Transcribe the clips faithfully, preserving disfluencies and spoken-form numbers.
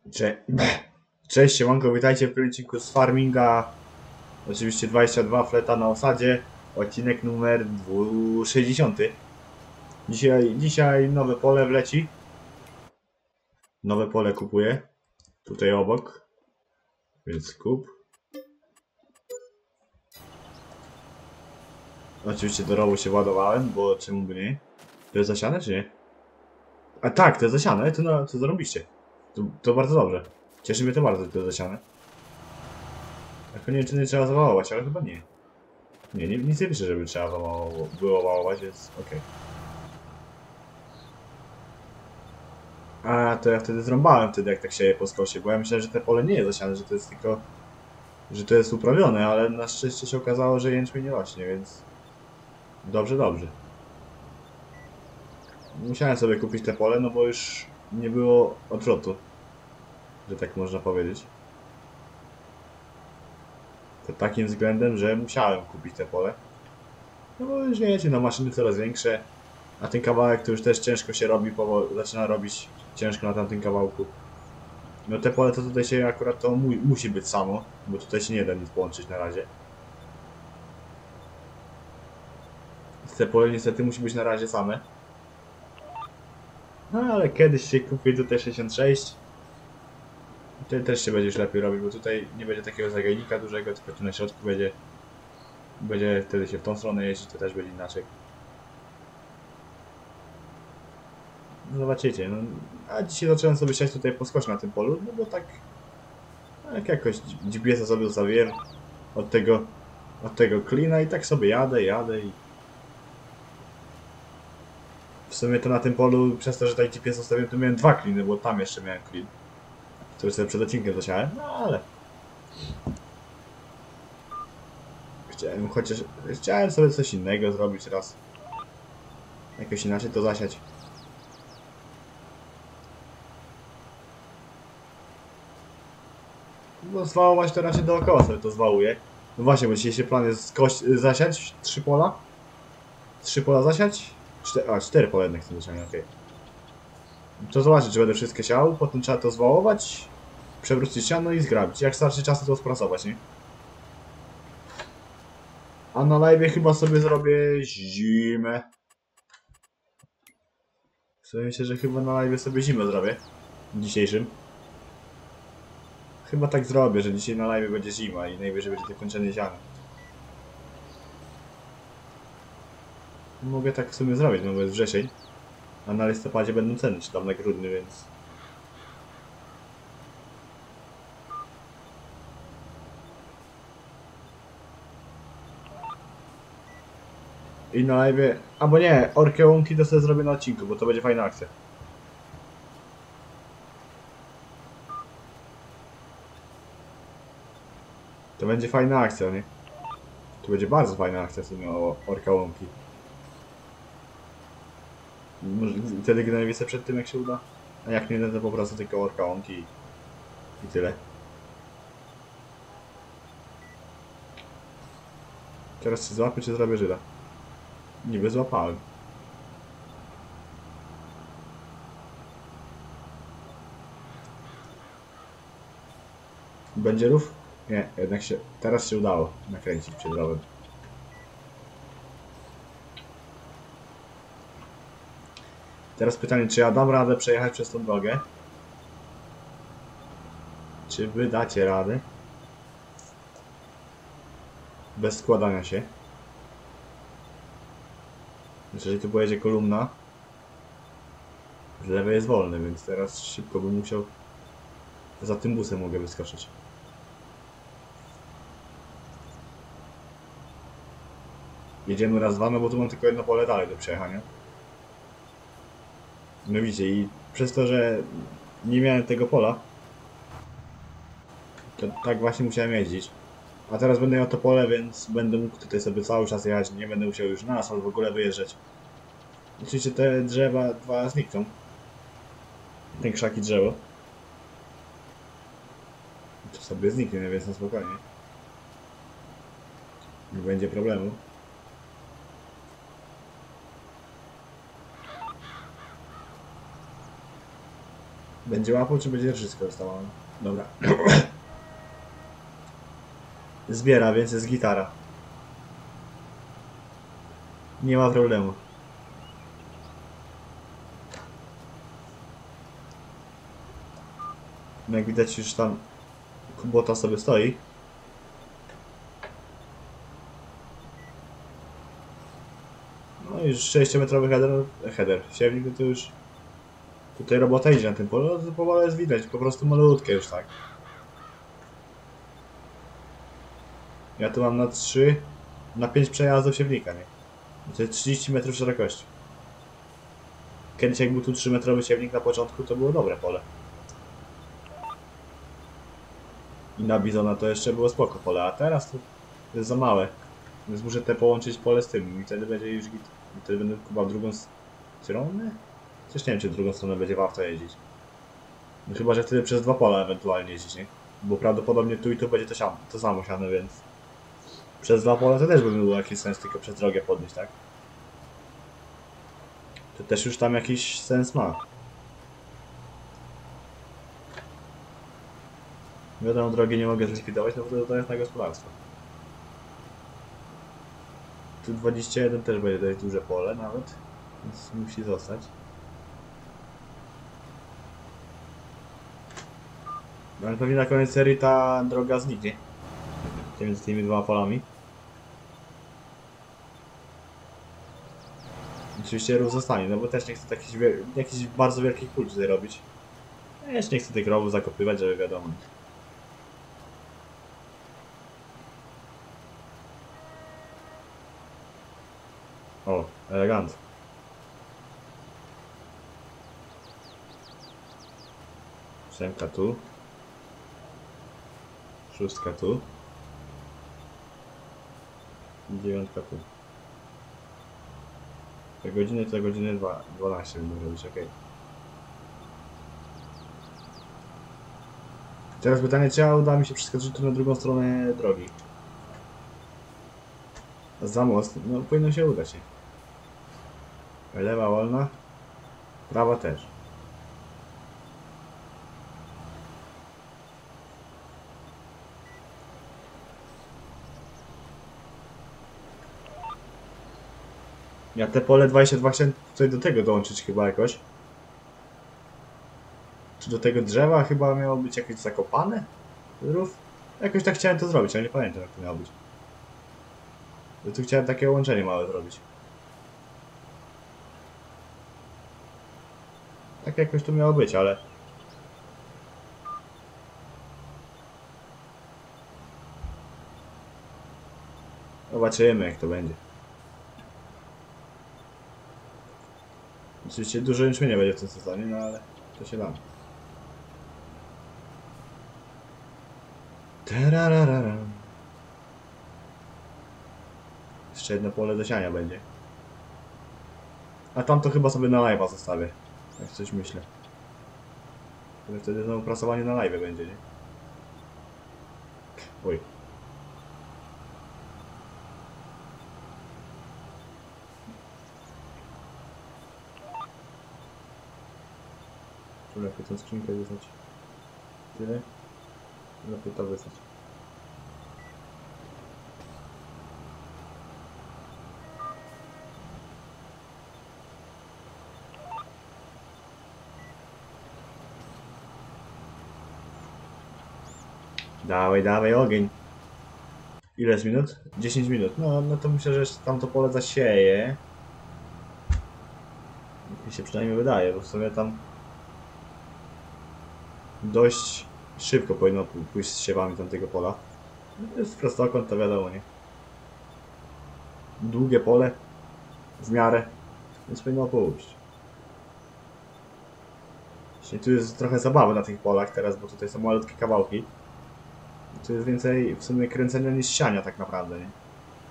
Cze Cześć, siemanko, witajcie w kolejnym odcinku z Farminga. Oczywiście dwadzieścia dwa, fleta na osadzie. Odcinek numer sześćdziesiąty. Dzisiaj, dzisiaj nowe pole wleci. Nowe pole kupuję. Tutaj obok. Więc kup. Oczywiście do rowu się ładowałem, bo czemu by nie? To jest zasiane, czy nie? A tak, to jest zasiane, to, no, to zarobiście. To, to bardzo dobrze. Cieszy mnie to bardzo, że to jest zasiane. Tylko nie wiem, czy nie trzeba zawałować, ale chyba nie. Nie, nie, nic nie pisze, żeby trzeba wałowo, było wałować, więc okej. A, to ja wtedy zrąbałem wtedy, jak tak sieję po skosie, bo ja myślałem, że te pole nie jest zasiane, że to jest tylko... że to jest uprawione, ale na szczęście się okazało, że jęczmień nie rośnie, więc... Dobrze, dobrze. Musiałem sobie kupić te pole, no bo już nie było odwrotu, że tak można powiedzieć. Pod takim względem, że musiałem kupić te pole. No bo już wiecie, no maszyny coraz większe, a ten kawałek to już też ciężko się robi, powoli zaczyna robić ciężko na tamtym kawałku. No te pole to tutaj się akurat to mu musi być samo, bo tutaj się nie da nic połączyć na razie. Te pole niestety musi być na razie same. No ale kiedyś się kupi tutaj sześćdziesiąt sześć. Tutaj też się będziesz lepiej robić, bo tutaj nie będzie takiego zagajnika dużego, tylko tu na środku będzie... Będzie wtedy się w tą stronę jeździć, to też będzie inaczej. No zobaczycie, no. A dzisiaj zacząłem sobie siać tutaj po skosie na tym polu, no bo tak... Tak jakoś G P S-a sobie zostawiłem od tego... Od tego klina i tak sobie jadę, jadę i... W sumie to na tym polu, przez to, że tutaj G P S zostawiłem, to miałem dwa kliny, bo tam jeszcze miałem klin. Który sobie przed odcinkiem zasiałem, no ale... Chciałem chociaż... Chciałem sobie coś innego zrobić raz. Jakoś inaczej to zasiać. No zwałować to raczej dookoła sobie to zwałuję. No właśnie, bo dzisiejszy plan jest skoś... zasiać trzy pola. Trzy pola zasiać? Cztery, a, cztery pola jednak chcę zasiać, okej. Okay. To zobaczyć, czy będę wszystkie siał, potem trzeba to zwałować, przewrócić siano i zgrabić. Jak starczy czasu to sprasować, nie? A na live chyba sobie zrobię zimę. Sobie myślę, że chyba na live sobie zimę zrobię. Dzisiejszym. Chyba tak zrobię, że dzisiaj na live będzie zima i najwyżej będzie dokończenie siano. Mogę tak w sumie zrobić, no bo jest wrzesień. A na listopadzie będą ceny, czy tam na grudniu, więc... I na live... Albo nie, orkę łąki to sobie zrobię na odcinku, bo to będzie fajna akcja. To będzie fajna akcja, nie? To będzie bardzo fajna akcja w sumie o orka łąki. Może wtedy gnębię sobie przed tym, jak się uda. A jak nie, to po prostu tylko orka łąki i, i tyle. Teraz się złapię, czy zrobię Żyda? Niby złapałem. Będzie rów? Nie, jednak się... Teraz się udało nakręcić przed rowem. Teraz pytanie, czy ja dam radę przejechać przez tą drogę? Czy wy dacie radę? Bez składania się. Jeżeli tu pojedzie kolumna, z lewej jest wolny, więc teraz szybko bym musiał... Za tym busem mogę wyskoczyć. Jedziemy raz, dwa, no bo tu mam tylko jedno pole dalej do przejechania. No widzicie, i przez to, że nie miałem tego pola, to tak właśnie musiałem jeździć. A teraz będę miał to pole, więc będę mógł tutaj sobie cały czas jechać, nie będę musiał już na asfalt w ogóle wyjeżdżać. Oczywiście te drzewa dwa znikną. Ten krzak i drzewo. To sobie zniknie, więc na spokojnie. Nie będzie problemu. Będzie łapał, czy będzie wszystko dostawał? Dobra. Zbiera, więc jest gitara. Nie ma problemu. No jak widać już tam Kubota sobie stoi. No i już sześciometrowy header, header. Siewnik to już tutaj robota idzie na tym polu, to powoli jest widać, po prostu malutkie już tak. Ja tu mam na trzy, na pięć przejazdów siewnika, nie? To jest trzydzieści metrów szerokości. Kiedyś jak był tu trzy metrowy siewnik na początku, to było dobre pole. I na bizona to jeszcze było spoko pole, a teraz to jest za małe. Więc muszę te połączyć pole z tym i wtedy będzie już git. I wtedy będę kubał drugą stronę? Coś nie wiem, czy w drugą stronę będzie warto jeździć. No chyba, że wtedy przez dwa pola ewentualnie jeździć, nie? Bo prawdopodobnie tu i tu będzie to, siano, to samo siane, więc... Przez dwa pola to też by było jakiś sens, tylko przez drogę podnieść, tak? To też już tam jakiś sens ma. Wiadomo, drogi nie mogę zlikwidować, no bo to, to jest na gospodarstwo. Tu dwadzieścia jeden też będzie dość duże pole nawet, więc musi zostać. No ale pewnie na koniec serii ta droga zniknie. Między tymi dwoma polami. Oczywiście rów zostanie, no bo też nie chcę jakichś, jakichś bardzo wielkich pól tutaj robić. Ja jeszcze nie chcę tych rowów zakopywać, żeby wiadomo. O, elegant. Ósemka tu. Szóstka tu. I dziewiątka tu. Te godziny to godziny dwanaście będą robić, ok. Teraz pytanie, czy uda mi się przeskoczyć tu na drugą stronę drogi? Za most, no powinno się udać. Lewa wolna, prawa też. Ja te pole dwadzieścia dwa chciałem tutaj do tego dołączyć chyba jakoś. Czy do tego drzewa chyba miało być jakieś zakopane? Rów? Jakoś tak chciałem to zrobić, ale nie pamiętam jak to miało być. Ja tu chciałem takie łączenie małe zrobić. Tak jakoś to miało być, ale... Zobaczymy jak to będzie. Oczywiście dużo jęczmienia będzie w tym sezonie, no ale to się da. Tararara. Jeszcze jedno pole do siania będzie. A tam to chyba sobie na live'a zostawię. Jak coś myślę. Ale wtedy znowu prasowanie na live będzie, nie? Oj. Tu lepiej tę skrzynkę wysłać. Tyle. Lepiej to wysłać. Dawaj, dawaj ogień. Ile jest minut? dziesięć minut. No, no to myślę, że jeszcze tam to pole zasieje. Mi się przynajmniej wydaje, bo w sumie tam dość szybko powinno pójść z siewami tamtego pola. No to jest prostokąt, to wiadomo, nie? Długie pole, w miarę, więc powinno pójść. Właśnie tu jest trochę zabawy na tych polach teraz, bo tutaj są malutkie kawałki. Tu jest więcej w sumie kręcenia niż siania tak naprawdę, nie?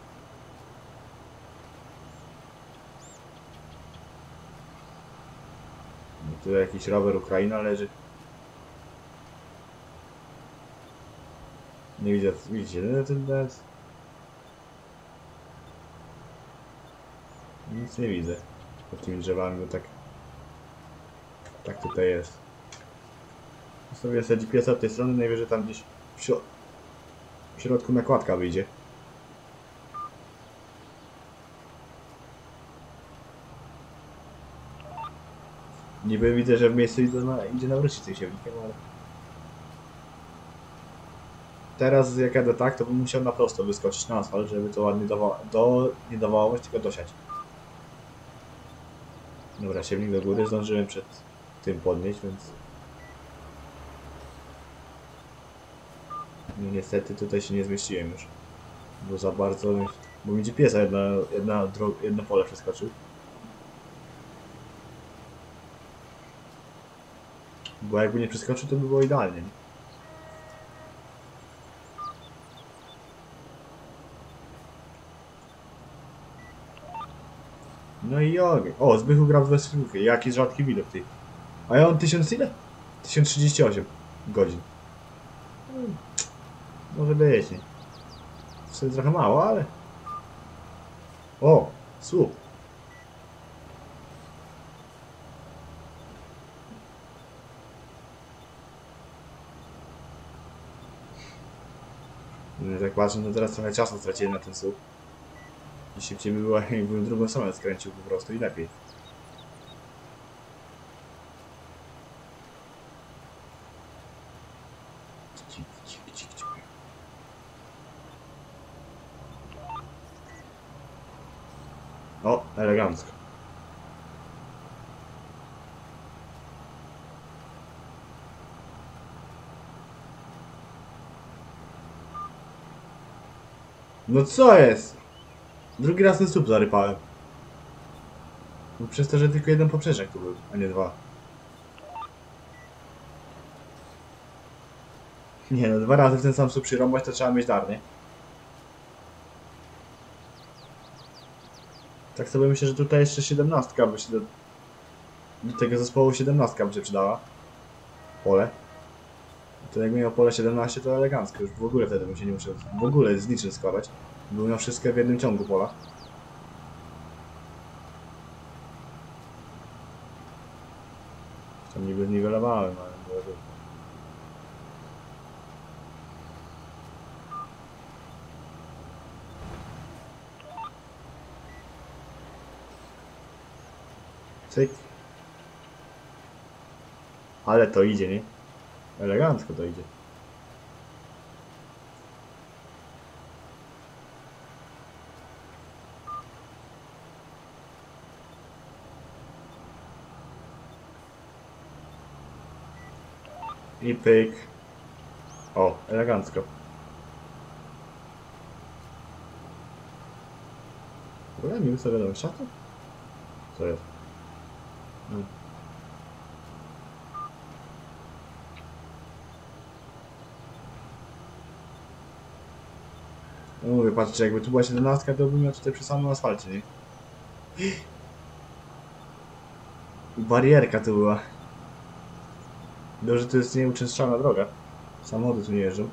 No, tu jakiś rower Ukraina leży. Nie widzę, widzicie, no ten nawet... Nic nie widzę pod tymi drzewami, bo tak... Tak tutaj jest. Ustawię sobie G P S-a od tej strony, najwyżej tam gdzieś w, środ w środku nakładka wyjdzie. Niby widzę, że w miejscu idzie, na, idzie nawrócić tym siewnikiem, ale... Teraz jak jadę tak, to bym musiał na prosto wyskoczyć na asfalt, żeby to ładnie dawało, do, nie dawało, tylko dosiać. Dobra, siewnik do góry, zdążyłem przed tym podnieść, więc... No, niestety tutaj się nie zmieściłem już. Bo za bardzo... Bo mi G P S-a jedna, jedna, jedno pole przeskoczył. Bo jakby nie przeskoczył, to by było idealnie. No i ogień. O, Zbychu gra w Westflówkę. Jaki rzadki widok, ty. A ja mam tysiąc ile? tysiąc trzydzieści osiem godzin. Hmm. Może być, nie? W sumie trochę mało, ale... O! Słup. No, tak patrzę, no teraz trochę czasu straciłem na ten słup. I szybciej by było, jakbym drugą stronę skręcił po prostu i lepiej. Cik, cik, cik, cik. O, elegancko. No co jest? Drugi raz ten słup zarypałem. No przez to, że tylko jeden poprzeczek tu był, a nie dwa. Nie no, dwa razy w ten sam słup przyrąbać to trzeba mieć dar, nie? Tak sobie myślę, że tutaj jeszcze siedemnastka by się do... Do tego zespołu siedemnastka by się przydała. Pole. To jak miał pole siedemnaście, to elegancko. Już w ogóle wtedy bym się nie musiał w ogóle z niczym składać. Był miał wszystko w jednym ciągu pola. Tam niby zniwelowałem, ale było dobrze. Cyk. Ale to idzie, nie? Elegancko to idzie. I pyk. O, elegancko. W ogóle mi sobie wiadomo, szatu? Co jest? No. No mówię, patrzcie, jakby tu była siedemnastka, to bym miał tutaj przy samym asfalcie, nie? Barierka tu była. Dobrze, że to jest nieuczęszczana droga. Samochody tu nie jeżdżą.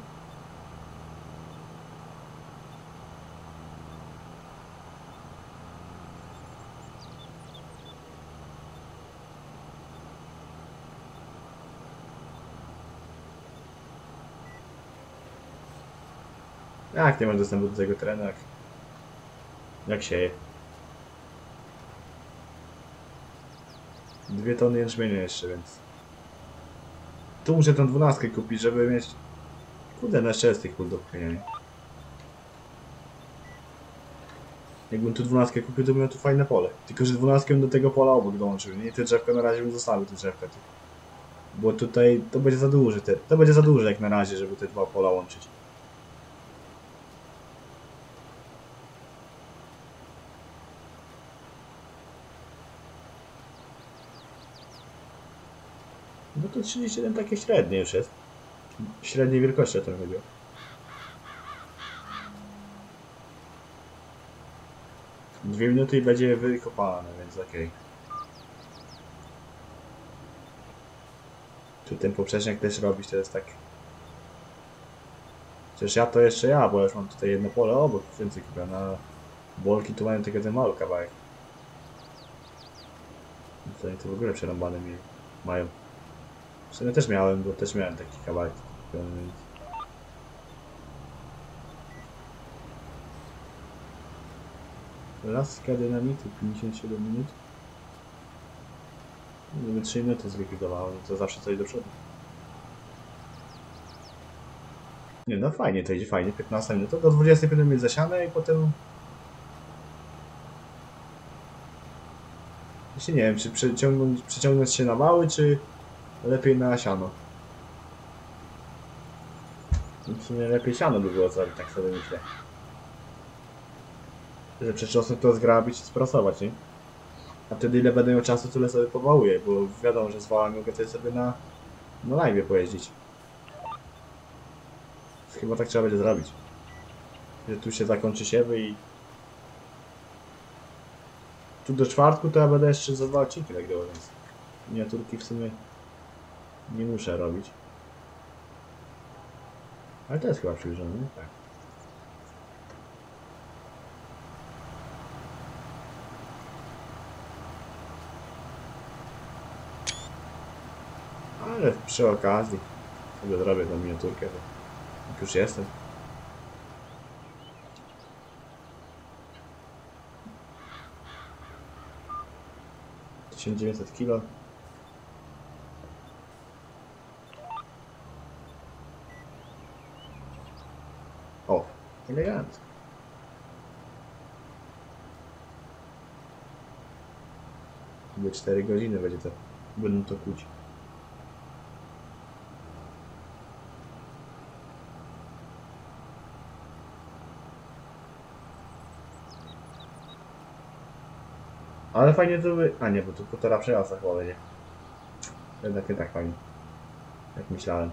Jak nie masz dostępu do tego terenu, jak... Jak sieje. Dwie tony jęczmienia jeszcze, więc... Tu muszę tą dwunastkę kupić, żeby mieć... Kurde, na jeszcze jest tych pól do pchania, nie? Jakbym tu dwunastkę kupił, to bym miał tu fajne pole. Tylko, że dwunastkę bym do tego pola obok dołączył, nie? Te drzewka na razie bym zostawił, te drzewka tu. Bo tutaj to będzie za duże, te... to będzie za duże jak na razie, żeby te dwa pola łączyć. No to trzydzieści jeden takie średnie już jest. Średniej wielkości o to chodziło. Dwie minuty i będzie wykopane, więc okej. Okay. Tu ten poprzecznik też robić, to jest tak... Przecież ja to jeszcze ja, bo już mam tutaj jedno pole obok, więcej kupione, a bolki tu mają tylko ten mały kawałek. Tutaj to w ogóle przerąbane mi mają. W sumie też miałem, bo też miałem taki kawałek. Laska dynamitu, pięćdziesiąt siedem minut. Gdyby trzy minuty zlikwidowało, to zawsze coś do przodu. Nie no, fajnie to idzie, fajnie, piętnaście minut. Do dwudziestej będę mieć zasiane i potem... Właśnie nie wiem, czy przeciągnąć, przeciągnąć się na wały, czy lepiej na siano. W sumie lepiej siano by było zrobić, tak sobie myślę. Że przeczosnek to zgrabić i sprasować, nie? A wtedy ile będę miał czasu, tyle sobie powałuję, bo wiadomo, że z wałami mogę sobie na, na live pojeździć. Chyba tak trzeba będzie zrobić. Że tu się zakończy siewy i... Tu do czwartku to ja będę jeszcze za dwa odcinki nagrywał, więc... Miniaturki w sumie... Nie muszę robić. Ale to jest chyba przybliżone, nie? Tak. Ale przy okazji sobie zrobię tą miniaturkę, to jak już jestem. tysiąc dziewięćset kilo. O, elegancko. Chyba cztery godziny będzie to, będą to kłuć. Ale fajnie to by... A nie, bo tu półtora przejazda chyba będzie. Jednak nie tak fajnie. Jak myślałem.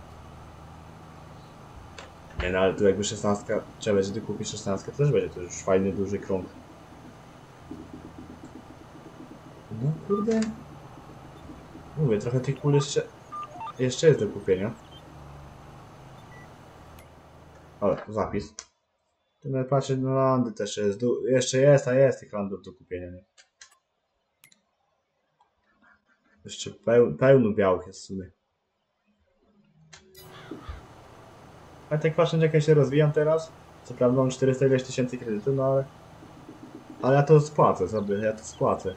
Nie no, ale tu jakby szesnastka... Trzeba będzie kupić szesnastkę, to też będzie to już fajny, duży krąg. No kurde... Mówię, trochę tych kul jeszcze... Jeszcze jest do kupienia. O, zapis. Tu nawet patrzę na landy też jest. Du... Jeszcze jest, a jest tych landów do kupienia, nie? Jeszcze peł, pełno białych jest w sumie. A tak patrząc jak ja się rozwijam teraz, co prawda mam czterysta ileś tysięcy kredytu, no ale... Ale ja to spłacę sobie, ja to spłacę.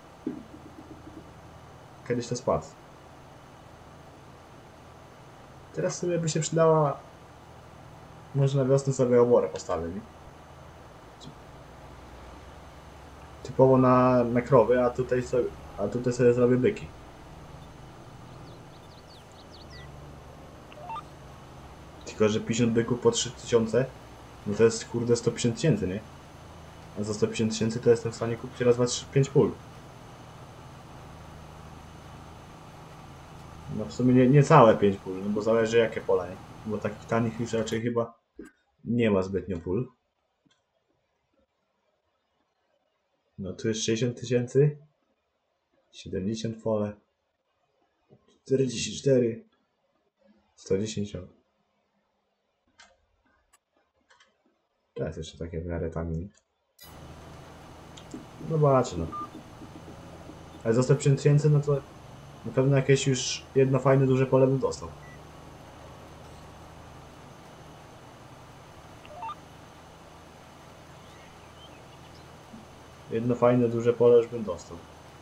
Kiedyś to spłacę. Teraz sobie by się przydała... Może na wiosnę sobie oborę postawię, nie? Typowo na, na krowy, a tutaj sobie, a tutaj sobie zrobię byki. Tylko że pięćdziesiąt byków po trzy tysiące, no to jest kurde sto pięćdziesiąt tysięcy, nie? A za sto pięćdziesiąt tysięcy to jestem w stanie kupić raz, dwa, trzy, pięć pól. No w sumie nie, nie całe pięć pól, no bo zależy jakie pola, nie? Bo takich tanich już raczej chyba nie ma zbytnio pól. No tu jest sześćdziesiąt tysięcy, siedemdziesiąt pole, czterdzieści cztery, sto dziesięć. To jest jeszcze takie w miarę tanie. Zobaczę no. Ale za sto pięćdziesiąt tysięcy, no to na pewno jakieś już jedno fajne duże pole bym dostał. Jedno fajne duże pole już bym dostał.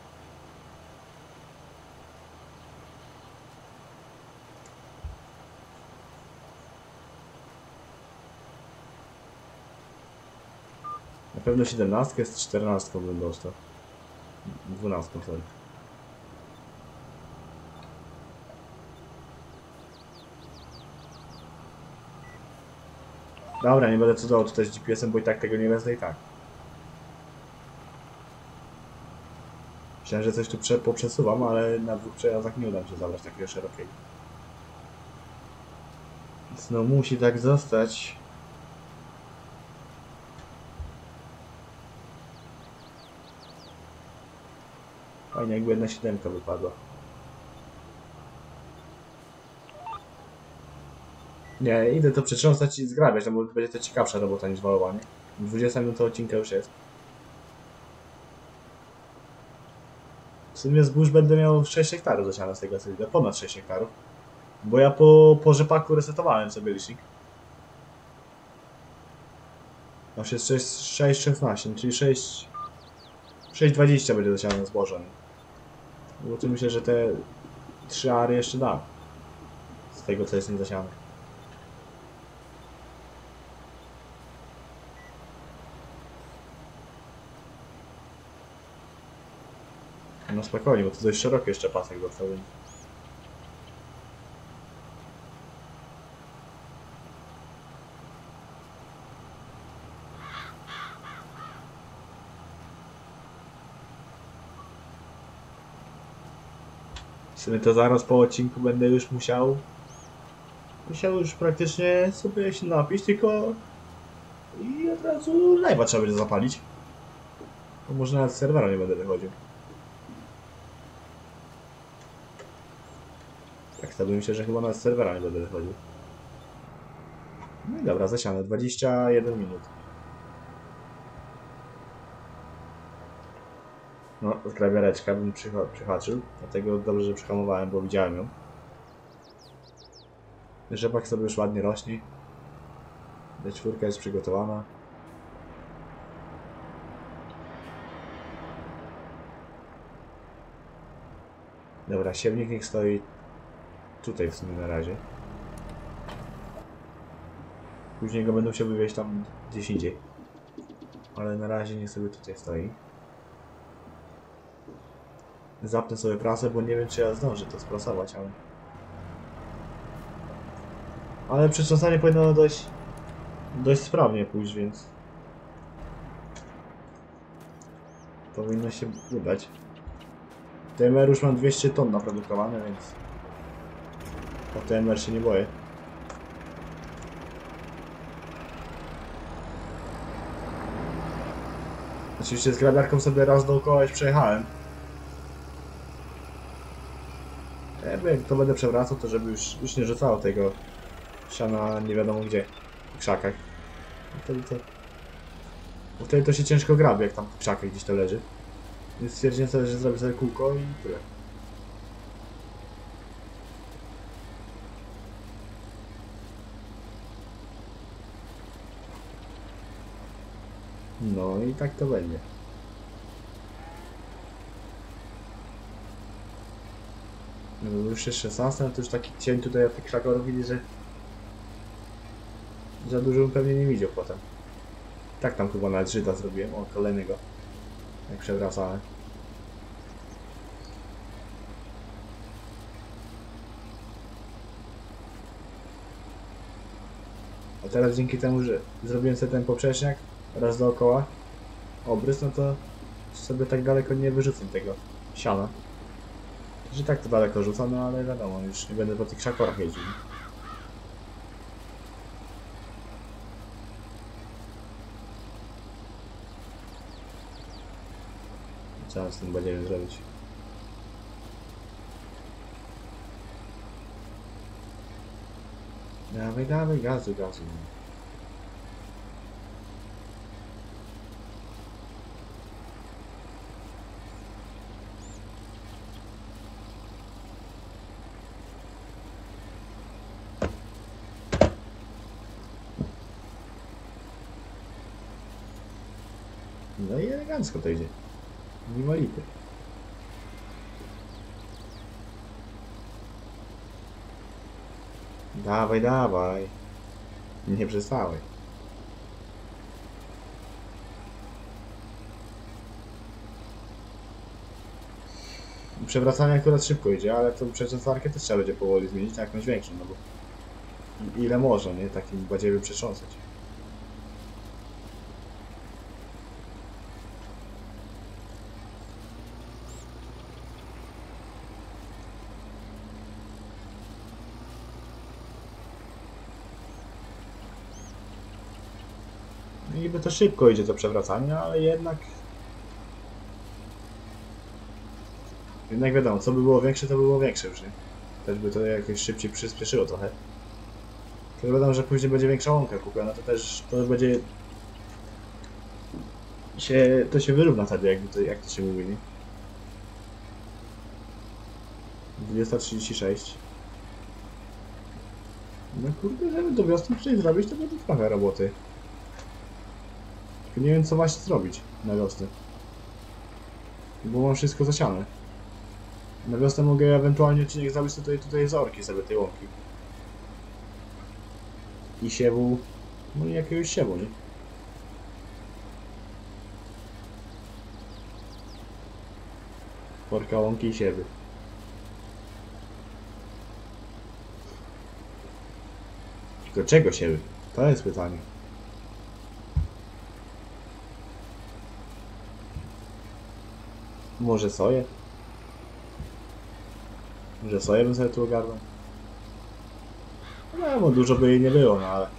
Na pewno siedemnastkę z czternastką bym dostał. dwunastką, sorry. Dobra, nie będę cudował tutaj z G P S-em, bo i tak tego nie wezmę i tak. Myślałem, że coś tu prze poprzesuwam, ale na dwóch przejazdach nie uda mi się zabrać takiego szerokiego. Więc no musi tak zostać. Fajnie, jakby jedna siódemka wypadła. Nie, idę to przetrząsać i zgrabiać, no bo będzie to ciekawsza robota niż walowanie. dwudziesta minuta odcinka już jest. W sumie zbóż będę miał sześć hektarów zasiane z tego co widzę, ponad sześć hektarów. Bo ja po, po rzepaku resetowałem sobie licznik. Aż jest sześć szesnaście, czyli sześć dwadzieścia będzie zasiane zbożem. Bo tu myślę, że te trzy ary jeszcze da. Z tego co jest niezasiane. No spokojnie, bo to dość szeroki jeszcze pasek został. W sumie to zaraz po odcinku będę już musiał musiał już praktycznie sobie się napić, tylko i od razu live'a trzeba będzie zapalić. Bo może nawet z serwera nie będę wychodził. Tak, to myślę, że chyba nawet z serwera nie będę wychodził. No i dobra, zasiane, dwadzieścia jeden minut. No, zgrabiareczka bym przyhaczył, dlatego dobrze, że przyhamowałem, bo widziałem ją. Rzepak sobie już ładnie rośnie. D cztery jest przygotowana. Dobra, siewnik niech stoi tutaj w sumie na razie. Później go będą się wywieźć tam gdzieś indziej. Ale na razie niech sobie tutaj stoi. Zapnę sobie prasę, bo nie wiem czy ja zdążę to sprasować, ale... Ale przetrząsanie powinno dość... dość sprawnie pójść, więc... powinno się udać. T M R już mam dwieście ton naprodukowane, więc... o T M R się nie boję. Oczywiście z grabiarką sobie raz dookoła już przejechałem. Jak to będę przewracał, to żeby już, już nie rzucało tego siana nie wiadomo gdzie, w krzakach. I wtedy to... Bo wtedy to się ciężko grabi, jak tam w krzakach gdzieś to leży. Więc stwierdziłem sobie, że zrobię sobie kółko i tyle. No i tak to będzie. No bo już jest szesnaście, no to już taki cień tutaj od tych krzaków widzi, że za dużo bym pewnie nie widział potem. Tak tam chyba nawet Żyda zrobiłem, o kolejnego, jak przewracałem. A teraz dzięki temu, że zrobiłem sobie ten poprzeczniak raz dookoła obrys, no to sobie tak daleko nie wyrzucę tego siana. Że tak to daleko rzucam, no ale wiadomo, już nie będę po tych szakorach jeździł. Co z tym będziemy zrobić? Dawaj, dawaj, gazu, gazu. No i elegancko to idzie. Nie ma lipy. Dawaj, dawaj. Nie przestałeś. Przewracanie akurat szybko idzie, ale tą przeczesarkę też trzeba będzie powoli zmienić na jakąś większą, no bo ile można, nie? Takim badziewie przetrząsać. Niby to szybko idzie to przewracanie, ale jednak... Jednak wiadomo, co by było większe, to by było większe już, nie? Też by to jakoś szybciej przyspieszyło trochę. Tylko wiadomo, że później będzie większa łąka kupiona, to też to już będzie... się, to się wyrówna wtedy, jakby to, jak to się mówi, nie? dwadzieścia trzydzieści sześć. No kurde, żeby do wiosny przejść zrobić, to będzie trochę roboty. Tylko nie wiem, co właśnie zrobić na wiosnę. Bo mam wszystko zasiane. Na wiosnę mogę ewentualnie odcinek zrobić tutaj, tutaj z orki sobie tej łąki. I siewu... No i jakiegoś siewu, nie? Orka, łąki i siewy. Tylko czego siewy? To jest pytanie. Może soję? Może soję bym sobie tu ogarnął? No, bo dużo by jej nie było, no ale...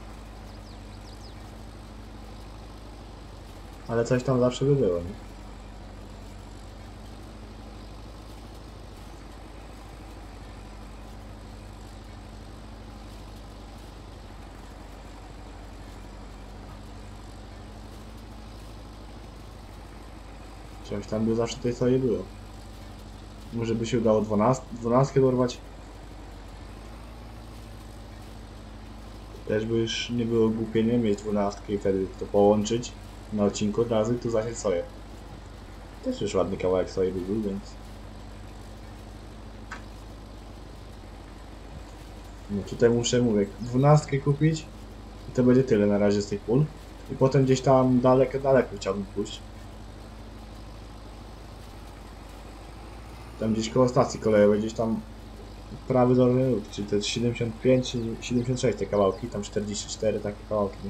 Ale coś tam zawsze by było, nie? Coś tam by zawsze tej soi było. Może by się udało dwunastkę dorwać. Też by już nie było głupie nie mieć dwunastki i wtedy to połączyć na odcinku od razu i tu zasiać soję. Też już ładny kawałek soi by był, więc... No tutaj muszę, mówię, dwunastkę kupić i to będzie tyle na razie z tych pól. I potem gdzieś tam daleko, daleko chciałbym pójść. Tam gdzieś koło stacji kolejowej, gdzieś tam prawy dolny róg, czyli to jest siedemdziesiąt pięć, siedemdziesiąt sześć te kawałki, tam czterdzieści cztery takie kawałki.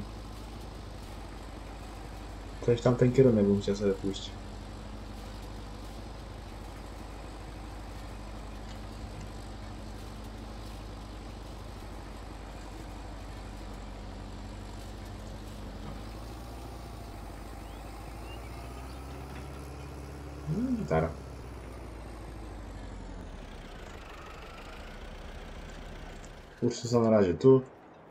Coś tam ten kierunek bym chciał sobie pójść. No, gitara. Kursy są na razie tu.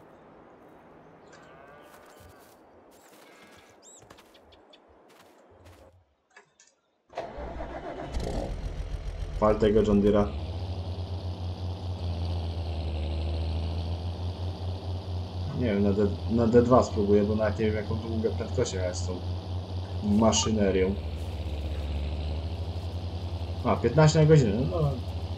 Pal tego John Deere'a. Nie wiem, na, D, na D dwa spróbuję, bo nawet nie wiem jaką tu mogę prędkość jechać z tą maszynerią. A, piętnaście na godzinę, no.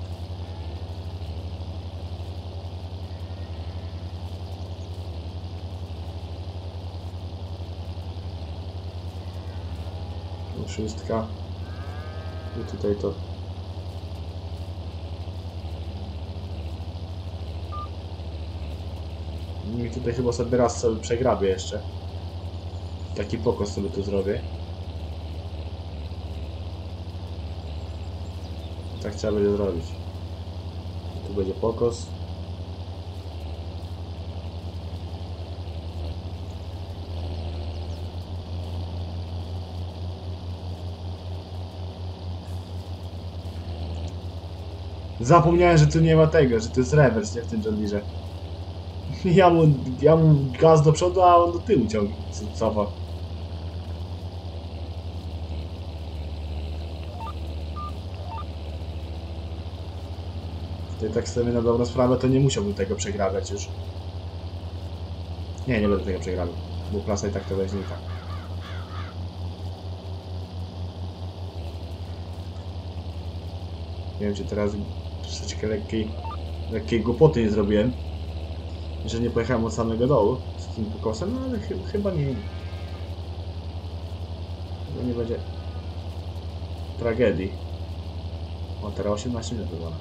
Szóstka. I tutaj to. I tutaj chyba sobie raz sobie przegrabię jeszcze. Taki pokos sobie tu zrobię. Tak trzeba będzie zrobić. Tu będzie pokos. Zapomniałem, że tu nie ma tego, że to jest rewers, nie w tym John Deere. Ja mu, ja mu gaz do przodu, a on do tyłu ciągnie, cofa. Tutaj tak sobie na dobrą sprawę to nie musiałbym tego przegrabiać już. Nie, nie będę tego przegrabiał, bo klasa i tak to weźmie i tak. Nie wiem, czy teraz troszeczkę lekkiej, lekkiej głupoty nie zrobiłem, że nie pojechałem od samego dołu z tym pokosem, no ale ch chyba nie. Chyba nie będzie tragedii. O, teraz osiemnaście minut wygląda.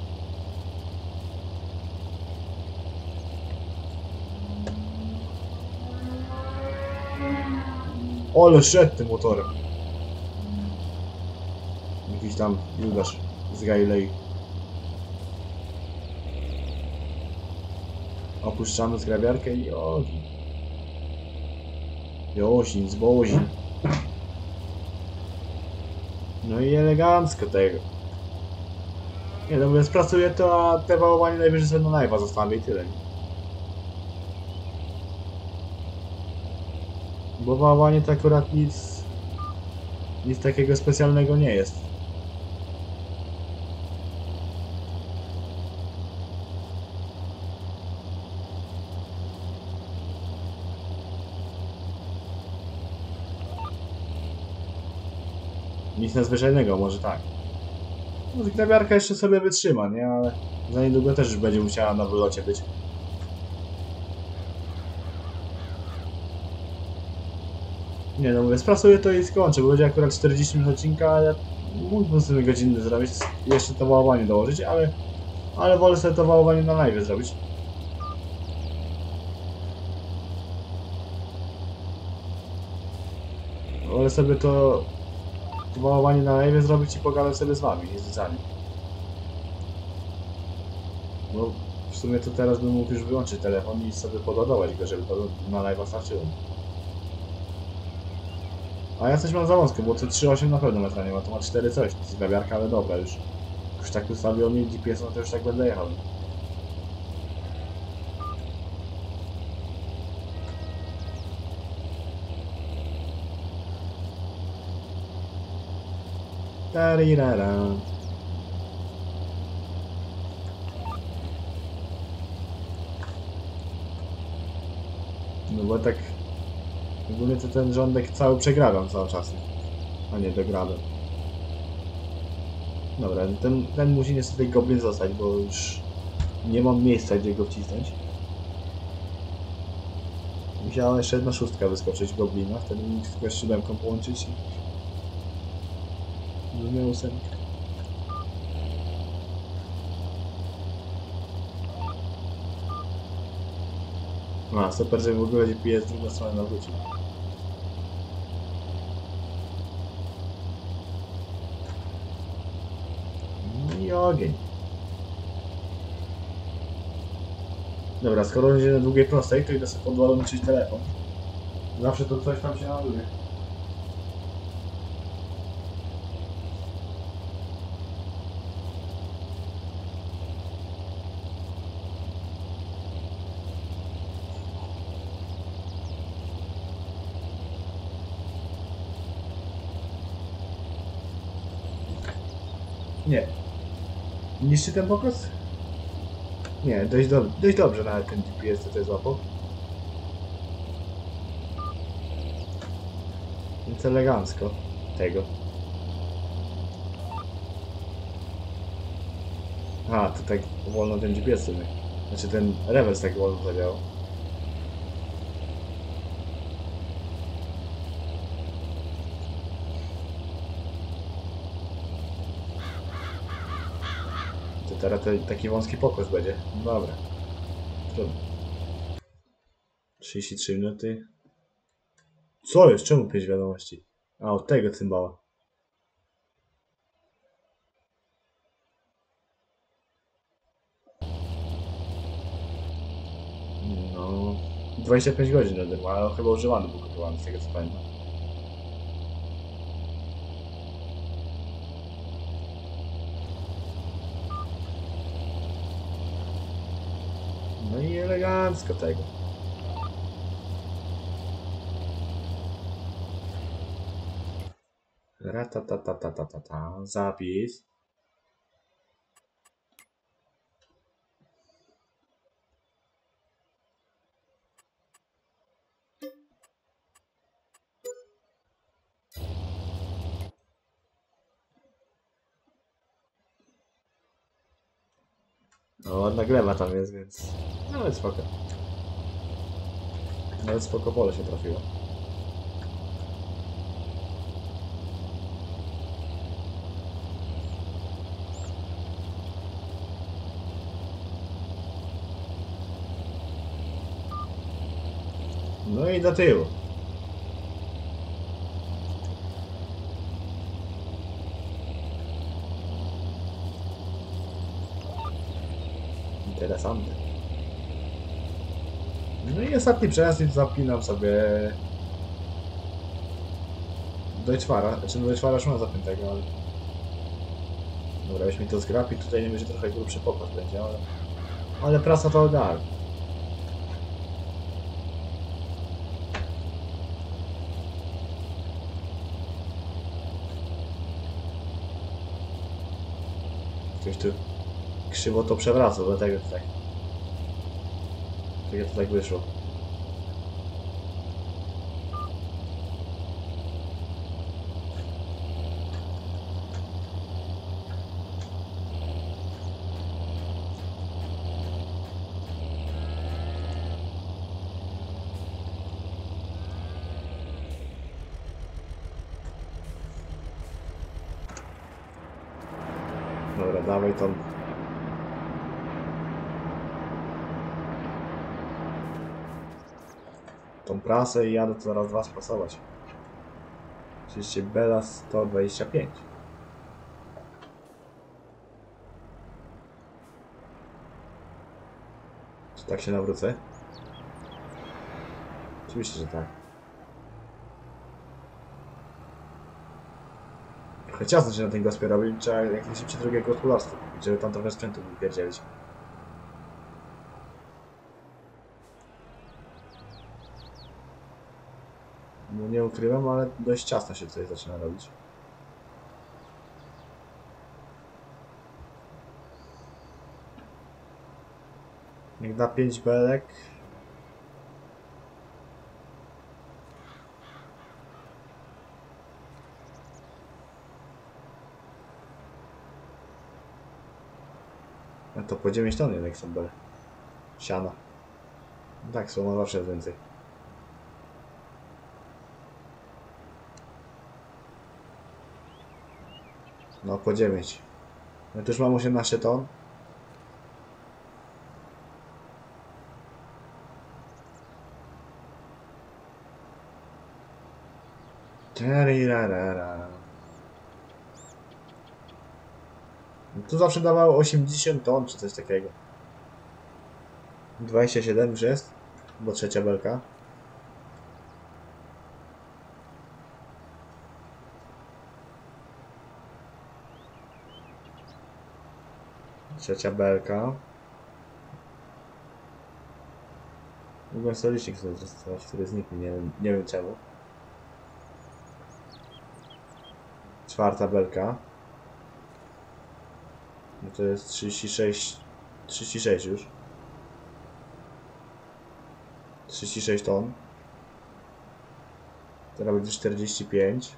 Ale szedł tym motorem. Jakiś tam Judasz z Galilei. Opuszczamy zgrabiarkę i ogień. Jozin, zbozin. No i elegancko tego. Nie no, mówiąc, pracuję to, a te wałowanie najwyżej sobie na najwa zostawię i tyle. Bo wałowanie to akurat nic... nic takiego specjalnego nie jest. Nic nadzwyczajnego, może tak. No, zgrabiarka jeszcze sobie wytrzyma, nie? Ale za niedługo też już będzie musiała na wylocie być. Nie no, mówię, sprasuję to i skończę, bo będzie akurat czterdzieści minut odcinka, ale mógłbym sobie godzinny zrobić, jeszcze to wałowanie dołożyć, ale ale wolę sobie to wałowanie na live zrobić. Wolę sobie to, to wałowanie na live zrobić i pogadać sobie z wami, nie z widzami. No w sumie to teraz bym mógł już wyłączyć telefon i sobie podładować go, żeby to na live'a starczyło. A ja coś mam za wąsko, bo to trzy osiem na pewno metra nie ma, to ma cztery coś, to jest grabiarka, ale dobra już. Już tak ustawiło mi G P S, no to już tak będę jechał. Tarirara. No bo tak... Ogólnie to ten rządek cały przegrabiam cały czas. A nie, dograbiam. Dobra, ten, ten musi niestety goblin zostać, bo już nie mam miejsca, gdzie go wcisnąć. Musiała jeszcze jedna szóstka wyskoczyć goblina, wtedy mógł tylko z siódemką połączyć i... Bym miał ósemkę. A, super, że w ogóle G P S drugą stronę nawrócił. No i ogień. Dobra, skoro będzie na długiej prostej, to idę sobie podłączyć telefon. Zawsze to coś tam się naładuje. Nie. Niszczy ten pokos? Nie, dość, do, dość dobrze nawet ten G P S tutaj złapał. Więc elegancko tego. A, to tak wolno ten G P S sobie. Znaczy ten rewers tak wolno zadziałał. To teraz te, taki wąski pokos będzie. Dobra. Trudno. trzydzieści trzy minuty. Co jest? Czemu pięć wiadomości? A, od tego cymbała. No... dwadzieścia pięć godzin ode mnie, ale chyba używany był kupowany, z tego co pamiętam. No i elegancko tego. Ratatatatata, zapis. No, ładna gleba tam jest, więc... Nawet spoko. Nawet spoko pole się trafiło. No i do tyłu. Interesante. No i ostatni przejazd i zapinam sobie Deutschfahra, znaczy no Deutschfahra już mam zapiętego, ale... Dobra, weź mi to zgrapi, tutaj nie będzie trochę grubszy pokład będzie, ale... Ale prasa to ogarnie. Ktoś tu krzywo to przewraca, dlatego to tak... Dlatego to tak wyszło. Dobra, dawaj tą... tą prasę i jadę to zaraz was pasować. Oczywiście Bela sto dwadzieścia pięć. Czy tak się nawrócę? Oczywiście, że tak. Trochę ciasno się na tej gospie robi, trzeba jak najszybciej drugie gospodarstwo, żeby tam trochę sprzętu wypierdzielić. No nie ukrywam, ale dość ciasno się tutaj zaczyna robić. Jak da pięć belek. No to po dziewięć ton jednak są bele. Siana. No tak, słoma zawsze jest więcej. No po dziewięć. No to już mam osiemnaście ton. Tu zawsze dawało osiemdziesiąt ton, czy coś takiego. dwadzieścia siedem już jest, bo trzecia belka. Trzecia belka. Mogłem sobie licznik sobie zastosować, który znikł, nie, nie wiem czemu. Czwarta belka. No to jest trzydzieści sześć, trzydzieści sześć już. trzydzieści sześć ton. Teraz będzie czterdzieści pięć.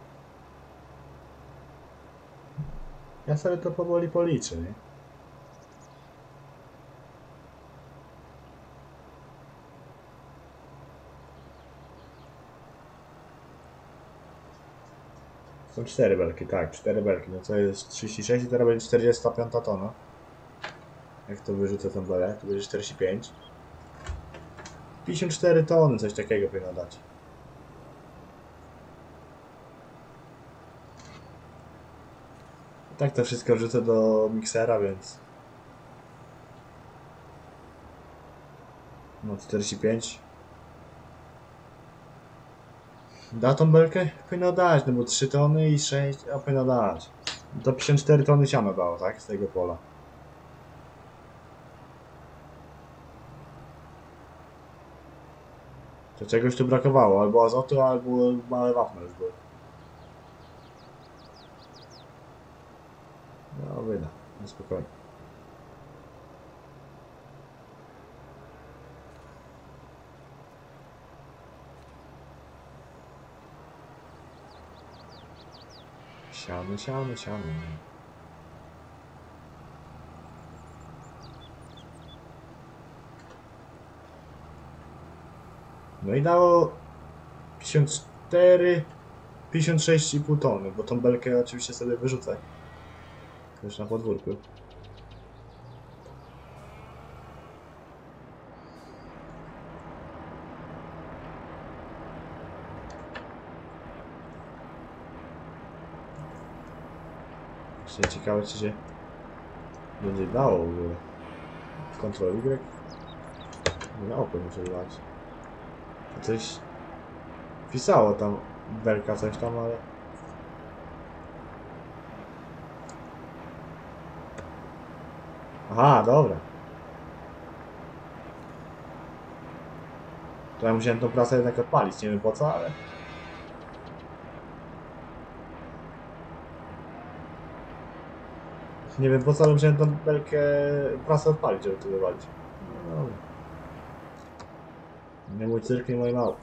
Ja sobie to powoli policzę, nie? Są cztery belki, tak, cztery belki. No to jest trzydzieści sześć i teraz będzie czterdzieści pięć tona. Jak to wyrzucę tą belę, to będzie czterdzieści pięć. pięćdziesiąt cztery tony, coś takiego powinno dać. Tak to wszystko wrzucę do miksera, więc... No czterdzieści pięć. Da tą belkę? Powinno dać, no bo trzy tony i sześć, a powinno dać. To pięćdziesiąt cztery tony siano dało, tak? Z tego pola. To czegoś tu brakowało, albo azotu, albo małe wapno już były. No wyda, no spokojnie. Siano, siano, siano. No i dało pięćdziesiąt cztery, pięćdziesiąt sześć i pół tony, bo tą belkę oczywiście sobie wyrzucę. Już na podwórku. Jeszcze ciekawe, czy się będzie dało w ogóle. Ctrl Y. Nie na oko muszę dać. Coś pisało tam, belka coś tam, ale... Aha, dobra. To ja musiałem tą prasę jednak odpalić, nie wiem po co, ale... Nie wiem po co, ale musiałem tą belkę, prasę odpalić, żeby tu wywalić. No dobra. Nie mój cyrk, nie moje mało.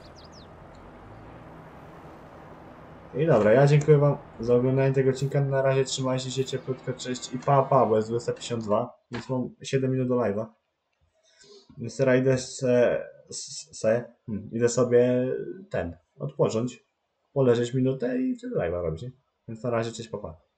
I dobra, ja dziękuję wam za oglądanie tego odcinka. Na razie trzymajcie się cieplutko, cześć i pa pa, bo jest dwudziesta pięćdziesiąt dwa, więc mam siedem minut do live'a. Więc teraz idę se, se hmm, idę sobie ten, odpocząć, poleżeć minutę i wtedy live'a robić, nie? Więc na razie cześć, pa pa.